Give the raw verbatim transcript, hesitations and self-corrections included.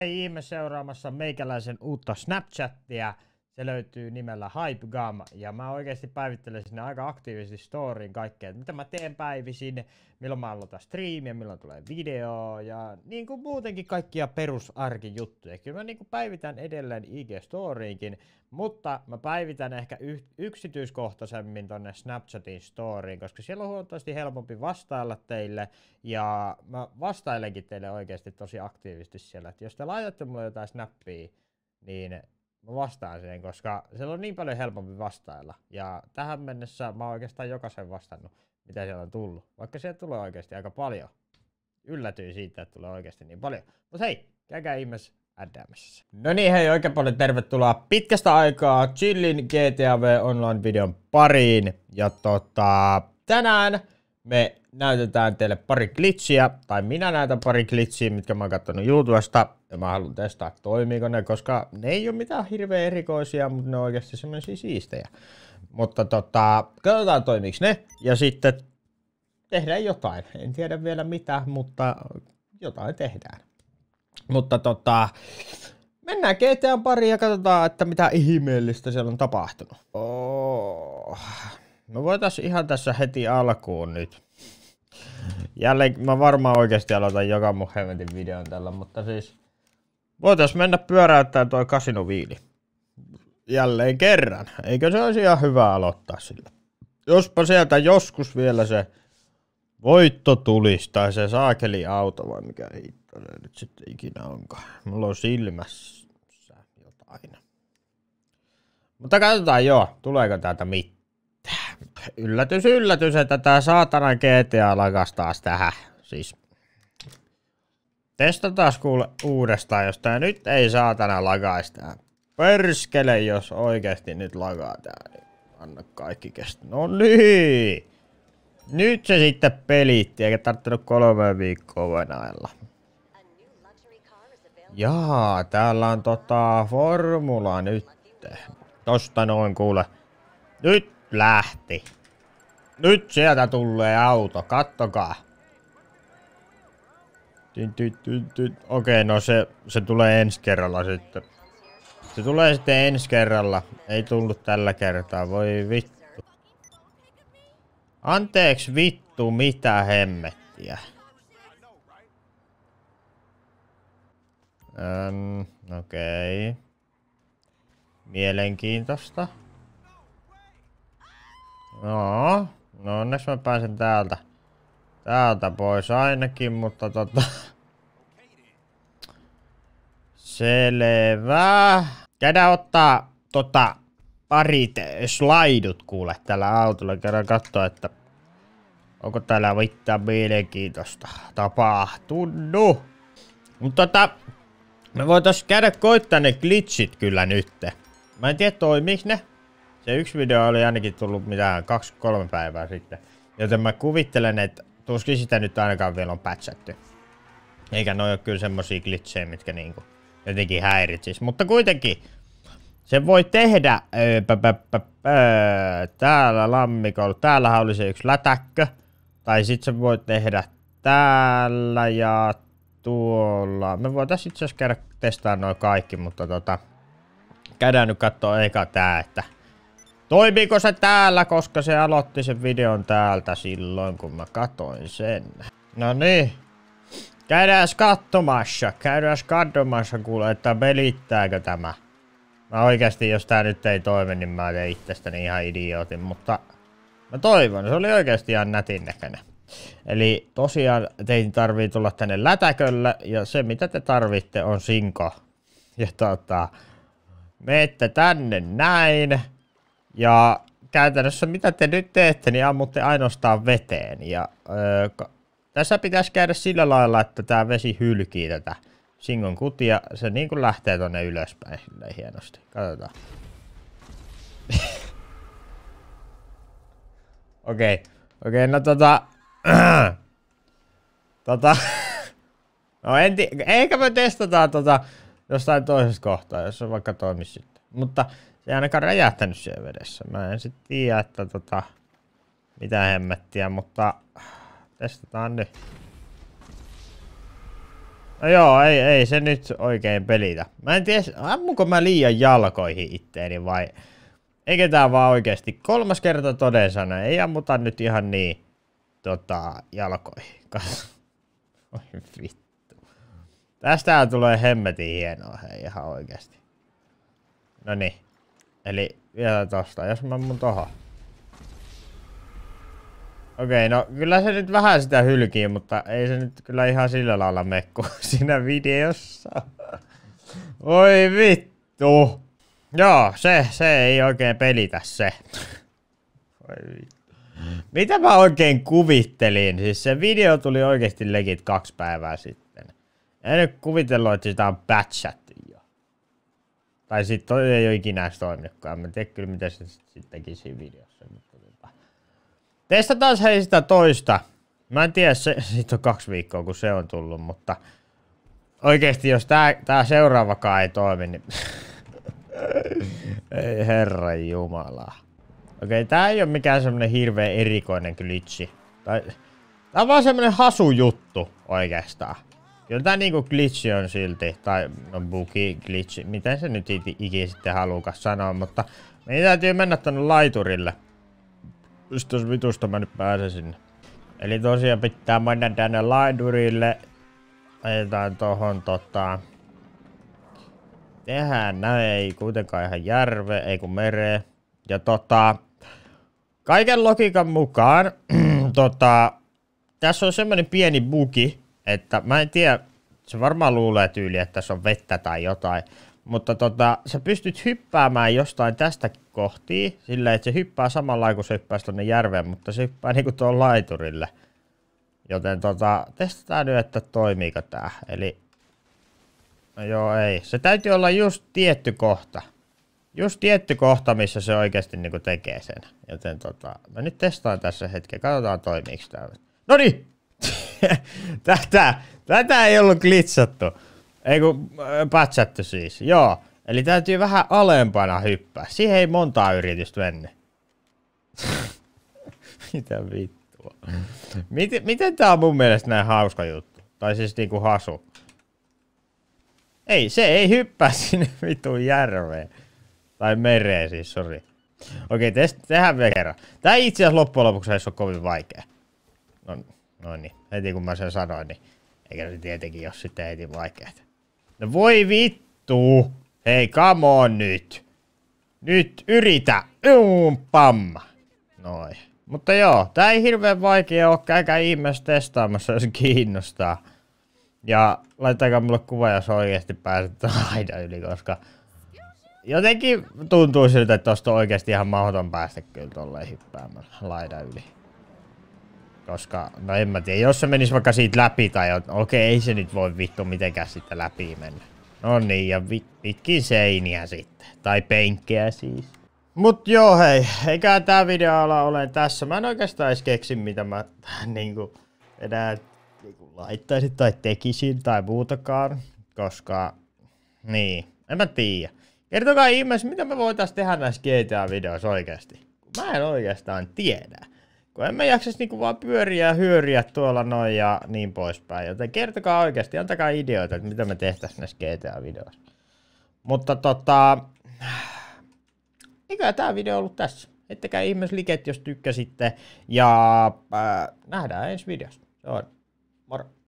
ihme seuraamassa meikäläisen uutta Snapchattia. Se löytyy nimellä HypeGum ja mä oikeasti päivittelen sinne aika aktiivisesti storyin kaikkea, mitä mä teen päivisin, milloin mä aloitan striimiä, milloin tulee video ja niin kuin muutenkin kaikkia perusarkijuttuja. Kyllä mä niin kuin päivitän edelleen I G-storiinkin, mutta mä päivitän ehkä y- yksityiskohtaisemmin tonne Snapchatin storyin, koska siellä on huomattavasti helpompi vastailla teille ja mä vastailenkin teille oikeasti tosi aktiivisesti siellä, että jos te laitatte mulle jotain snappia, niin mä vastaan siihen, koska siellä on niin paljon helpompi vastailla. Ja tähän mennessä mä oon oikeastaan jokaisen vastannut, mitä siellä on tullut. Vaikka sieltä tulee oikeasti aika paljon. Yllätyin siitä, että tulee oikeasti niin paljon. Mut hei, käykää ihmeessä äddäämässä. No niin, hei, oikein paljon tervetuloa pitkästä aikaa chillin G T A V Online-videon pariin. Ja tota, tänään me näytetään teille pari glitchiä, tai minä näytän pari glitchiä, mitkä mä oon kattonut YouTubesta. Ja mä haluan testaa, toimiiko ne, koska ne ei ole mitään hirveän erikoisia, mutta ne on oikeasti semmoisia siistejä. Mutta tota, katsotaan toimiks ne, ja sitten tehdään jotain. En tiedä vielä mitä, mutta jotain tehdään. Mutta tota, mennään G T A pariin ja katsotaan, että mitä ihmeellistä siellä on tapahtunut. Oh. Me voitais ihan tässä heti alkuun nyt. Jälleen mä varmaan oikeasti aloitan joka mun hemmetin videon tällä, mutta siis voitais mennä pyöräyttämään toi kasinoviili. Jälleen kerran. Eikö se olisi ihan hyvä aloittaa sillä? Jospa sieltä joskus vielä se voitto tulisi, tai se saakeli auto, vai mikä hitto se nyt sitten ikinä onkaan. Mulla on silmässä jotain. Mutta katsotaan joo, tuleeko täältä mitään. Yllätys, yllätys, että tää saatana G T A lakas taas tähän. Siis testataan kuule uudestaan, jos tää nyt ei saatana lagais tää. Perskele, jos oikeesti nyt lagaa tää, niin anna kaikki kestä. No niin! Nyt se sitten pelitti, eikä tarttunut kolme viikkoa venailla. Jaa, täällä on tota formula nyt. Tosta noin kuule. Nyt lähti. Nyt sieltä tulee auto, kattokaa. Okei, no se, se tulee ensi kerralla sitten. Se tulee sitten ensi kerralla. Ei tullut tällä kertaa, voi vittu. Anteeksi vittu, mitä hemmettiä. Öm, okei. Okay. Mielenkiintoista. No, no onneksi mä pääsen täältä. Täältä pois ainakin, mutta tota... Selvä. Käydään ottaa tota parit slaidut kuule tällä autolla. Käydään katsoa, että onko täällä mitään mielenkiintoista tapahtunut. Mutta tota, me voitais käydä koittaa ne glitchit kyllä nytte. Mä en tiedä toimiks ne. Se yksi video oli ainakin tullut mitään kaksi kolme päivää sitten. Joten mä kuvittelen, että tuskin sitä nyt ainakaan vielä on patchatty. Eikä noi oo kyllä semmosia glitchejä, mitkä niinku jotenkin häiritsis. Mutta kuitenkin se voi tehdä öö, pä, pä, pä, pä, täällä lammikolla. Täällähän oli se yksi lätäkkö. Tai sit se voi tehdä täällä ja tuolla. Me voitais itse asiassa käydä testaa noin kaikki, mutta tota käydään nyt kattoo eka tää, että toimiiko se täällä, koska se aloitti sen videon täältä silloin, kun mä katoin sen. No niin. Käydään katsomassa. Käydään katsomassa, kuule, että pelittääkö tämä. Mä oikeasti, jos tää nyt ei toimi, niin mä teen itsestäni ihan idiootin, mutta mä toivon. Se oli oikeasti ihan nätin näköinen. Eli tosiaan teidän tarvii tulla tänne lätäkölle, ja se mitä te tarvitte on sinko. Ja tota, menette tänne näin. Ja käytännössä mitä te nyt teette, niin ammutte ainoastaan veteen. Ja öö, tässä pitäisi käydä sillä lailla, että tää vesi hylkii tätä singon kutia. Se niin kuin lähtee tonne ylöspäin hienosti. Katsotaan. Okei. Okay. Okei, okay, no tota... tota... no en tiedä. Eikä me testataan tota jostain toisesta kohtaa, jos se vaikka toimisi sitten. Mutta se ei ainakaan räjähtänyt siellä vedessä. Mä en sit tiedä, että tota... mitä hemmettiä, mutta... testataan nyt. No joo, ei, ei se nyt oikein pelitä. Mä en tiedä, ammunko mä liian jalkoihin itteeni vai... Eikä tää vaan oikeesti kolmas kerta toden sana, ei ammuta nyt ihan niin tota jalkoihin. Oi vittu. Tästähän tulee hemmetin hienoa, hei ihan oikeesti. Noniin. Eli vielä tosta, jos mä mun tohon. Okei, no kyllä se nyt vähän sitä hylkii, mutta ei se nyt kyllä ihan sillä lailla mekku siinä videossa. Oi vittu. Joo, se, se ei oikein pelitä se. Oi vittu. Mitä mä oikein kuvittelin? Siis se video tuli oikeesti legit kaksi päivää sitten. En nyt kuvitellut, että sitä on patchattu jo. Tai sit toi ei ole ikinä toiminutkaan. Mä en tiedä kyllä mitä se sitten teki siinä videossa. Testataan hei sitä toista. Mä en tiedä, se, siitä on kaksi viikkoa kun se on tullut, mutta oikeesti jos tää, tää seuraavakaan ei toimi, niin ei herran jumala. Okei, tää ei oo mikään semmonen hirveä erikoinen glitchi. Tai, tää on vaan semmonen hasu juttu oikeastaan. Kyllä tää niinku glitchi on silti, tai no bugi glitchi, miten se nyt ikinä sitten haluukas sanoa, mutta meidän täytyy mennä tonne laiturille. Just tos vitusta mä nyt pääsen sinne. Eli tosiaan pitää mennä tänne laiturille. Ajetaan tohon tota... Tehdään näin, ei kuitenkaan ihan järve, ei kun mereen. Ja tota... Kaiken logiikan mukaan, tota... Tässä on semmonen pieni bugi, että mä en tiedä... Se varmaan luulee tyyli, että tässä on vettä tai jotain. Mutta tota, sä pystyt hyppäämään jostain tästä kohtiin, silleen, että se hyppää samalla kun se hyppää tonne järveen, mutta se hyppää niinku tuon laiturille. Joten tota, testataan nyt, että toimiiko tää. Eli, no joo ei, se täytyy olla just tietty kohta. Just tietty kohta, missä se oikeesti niinku tekee sen. Joten tota, mä nyt testaan tässä hetken, katsotaan toimiiko tää. Noniin! tätä, tätä ei ollut glitsattu. Ei kun äh, patchattu siis, joo. Eli täytyy vähän alempana hyppää. Siihen ei montaa yritystä mennyt. Mitä vittua. Miten, miten tää on mun mielestä näin hauska juttu? Tai siis niinku hasu. Ei, se ei hyppää sinne vitun järveen. Tai mereen siis, sori. Okei, te tehdään vielä kerran. Tää ei itse asiassa loppujen lopuksi edes ole kovin vaikea. No, no niin, heti kun mä sen sanoin, niin eikä se tietenkin jos sitten heti vaikeeta. No voi vittu! Hei, come on nyt! Nyt yritä! Uum, pam! Noin. Mutta joo, tää ei hirveen vaikea oo, käykää ihmeessä testaamassa, jos kiinnostaa. Ja laittakaa mulle kuva, jos oikeesti pääset aidan yli, koska jotenkin tuntuu siltä, että tosta on oikeesti ihan mahdoton päästä kyllä tolleen hyppäämällä laidan yli. Koska, no en mä tiedä, jos se menis vaikka siitä läpi tai okei, okay, ei se nyt voi vittu mitenkään sitten läpi mennä. No niin, ja vi pitkin seiniä sitten. Tai penkkejä siis. Mut joo hei, eikä tää video ala ole tässä. Mä en oikeastaan edes keksi mitä mä niinku enää niinku laittaisin tai tekisin tai muutakaan. Koska, niin, en mä tiedä. Kertokaa ihmeessä, mitä me voitais tehdä näissä G T A-videoissa oikeesti. Mä en oikeastaan tiedä. Kun en mä jaksais niinku vaan pyöriä ja hyöriä tuolla noin ja niin poispäin. Joten kertokaa oikeesti, antakaa ideoita, että mitä me tehtäis näissä G T A-videoissa. Mutta tota... Eikä tää video ollut tässä. Heittäkää ihmeessä liket, jos tykkäsitte. Ja äh, nähdään ensi videossa. Se on. Moro.